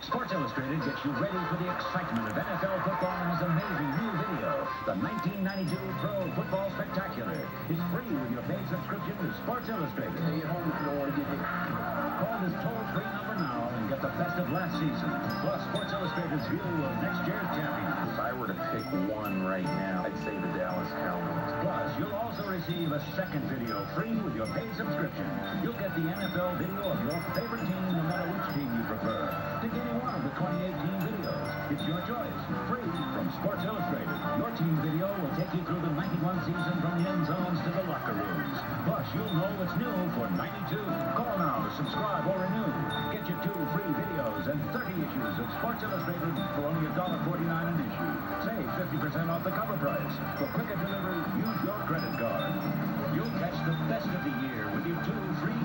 Sports Illustrated gets you ready for the excitement of NFL football in this amazing new video, the 1992 Pro Football Spectacular. It's free with your paid subscription to Sports Illustrated. Stay at home if you don't want to get hit. Call this toll-free number now and get the best of last season, plus Sports Illustrated's view of next year's champions. If I were to pick one right now, I'd say the Dallas Cowboys. Plus, you'll also receive a second video free with your paid subscription. You'll get the NFL video of your favorite team, no matter which team you prefer. Pick any one of the 2018 videos. It's your choice. Free from Sports Illustrated. Your team video will take you through the 91 season from the end zones to the locker rooms. Plus, you'll know what's new for 92. Call now to subscribe or renew. Get your 2 free videos and 30 issues of Sports Illustrated for only $1.49 an issue. Save 50% off the cover price. For quicker delivery, use your credit card. You'll catch the best of the year with your 2 free